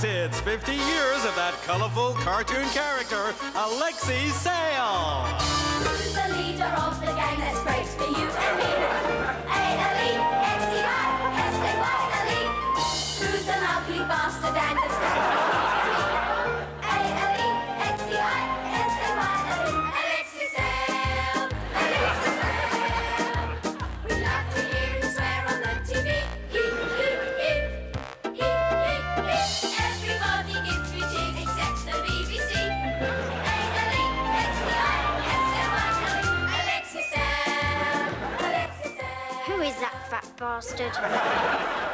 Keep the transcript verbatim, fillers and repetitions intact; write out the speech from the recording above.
It's fifty years of that colorful cartoon character, Alexei Sayle. Who's the leader of the gang that's great for you and me? A L E X E I S A Y L E. Who's an ugly bastard and that's great for you and me? A L E X E I S A Y L E. Alexei Sayle, Alexei Sayle. We love to hear him swear on the T V. He, he, he, he, he, he. Everybody gives me cheers except the B B C. A L E X E I S A Y L E. Alexei Sayle, Alexei Sayle. Who is that fat bastard?